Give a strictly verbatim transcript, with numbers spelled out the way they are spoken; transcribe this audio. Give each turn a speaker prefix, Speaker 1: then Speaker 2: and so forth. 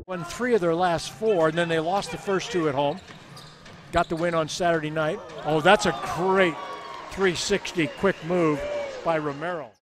Speaker 1: Won three of their last four, and then they lost the first two at home. Got the win on Saturday night. Oh, that's a great three sixty quick move by Romero.